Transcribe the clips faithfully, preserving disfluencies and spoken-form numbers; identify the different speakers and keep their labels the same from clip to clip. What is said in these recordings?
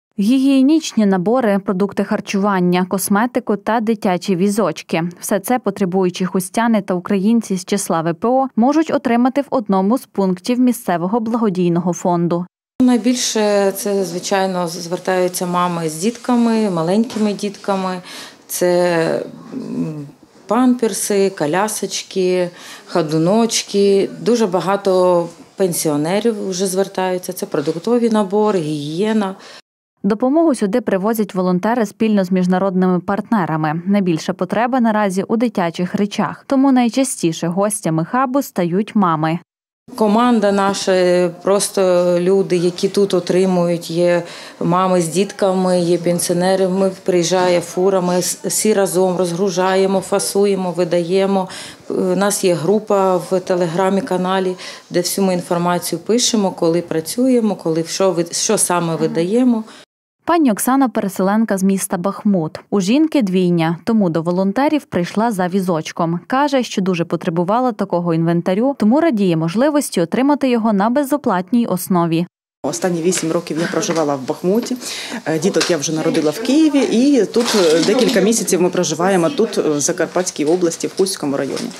Speaker 1: Гігієнічні набори, продукти харчування, косметику та дитячі візочки – все це потребуючі хустяни та українці з числа ве пе о можуть отримати в одному з пунктів місцевого благодійного фонду.
Speaker 2: Найбільше це, звичайно, звертаються мами з дітками, маленькими дітками. Це памперси, колясочки, ходуночки. Дуже багато пенсіонерів вже звертаються. Це продуктові набори, гігієна.
Speaker 1: Допомогу сюди привозять волонтери спільно з міжнародними партнерами. Найбільша потреба наразі у дитячих речах. Тому найчастіше гостями хабу стають мами.
Speaker 2: Команда наша, просто люди, які тут отримують, є мами з дітками, є пенсіонери. Ми приїжджаємо фурами, всі разом розгружаємо, фасуємо, видаємо. У нас є група в телеграмі-каналі, де всю ми інформацію пишемо, коли працюємо, коли що, що саме видаємо.
Speaker 1: Пані Оксана – переселенка з міста Бахмут. У жінки двійня, тому до волонтерів прийшла за візочком. Каже, що дуже потребувала такого інвентарю, тому радіє можливості отримати його на безоплатній основі.
Speaker 3: Останні вісім років я проживала в Бахмуті, діток я вже народила в Києві, і тут декілька місяців ми проживаємо тут, в Закарпатській області, в Хуському районі.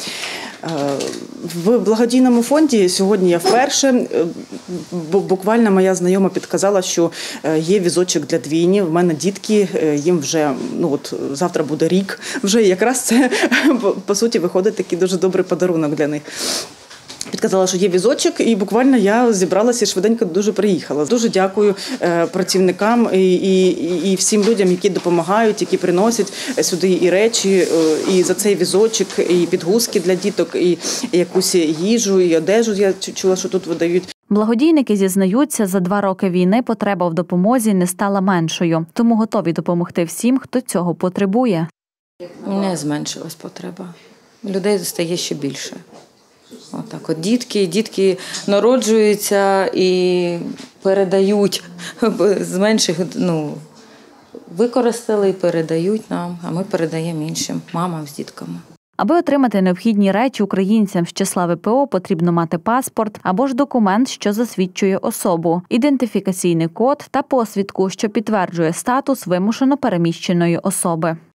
Speaker 3: В благодійному фонді сьогодні я вперше, буквально моя знайома підказала, що є візочок для двійні. В мене дітки, їм вже, ну от завтра буде рік, вже якраз це, по суті, виходить такий дуже добрий подарунок для них. Підказала, що є візочок, і буквально я зібралася і швиденько дуже приїхала. Дуже дякую працівникам і, і, і всім людям, які допомагають, які приносять сюди і речі, і за цей візочок, і підгузки для діток, і якусь їжу, і одежу, я чула, що тут видають.
Speaker 1: Благодійники зізнаються, за два роки війни потреба в допомозі не стала меншою, тому готові допомогти всім, хто цього потребує.
Speaker 2: Не зменшилась потреба. Людей стає ще більше. Отак от дітки, дітки народжуються і передають з менших, ну, використали і передають нам, а ми передаємо іншим мамам з дітками.
Speaker 1: Аби отримати необхідні речі українцям з числа ве пе о, потрібно мати паспорт або ж документ, що засвідчує особу, ідентифікаційний код та посвідку, що підтверджує статус вимушено переміщеної особи.